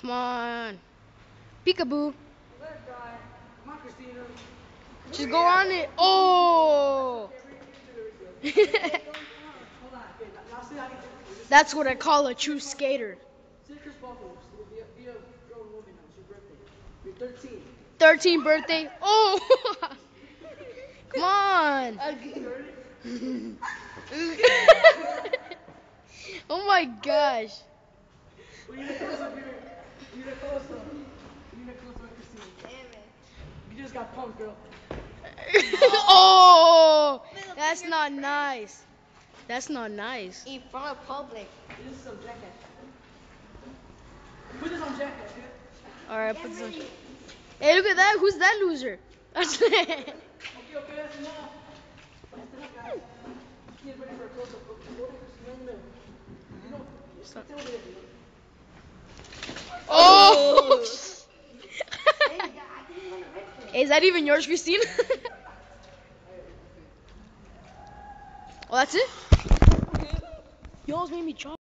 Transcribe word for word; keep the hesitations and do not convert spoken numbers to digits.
Come on. Peekaboo. Let guy. Come on, Christina. Just go on it. Oh. Hold on. Okay, now see how you do it. That's what I call a true skater. See Chris Buffalo. Be a, be a grown woman now. It's your birthday. You're thirteen. thirteenth birthday. Oh. Come on. Oh my gosh. We need a close up here. We need a close up. We need a close up, Christina. Damn it. You just got punked, girl. Oh, that's not nice. That's not nice. In front of public. This is some jackass. Put this on jackass, dude. All right, put this on. Hey, look at that. Who's that loser? That's it. Okay, okay, that's enough. That's enough, guys. Get ready for a close up. Go to Christina in the middle. You know, stop. Oh! Is that even yours, Christine? Oh, that's it? You almost made me drop.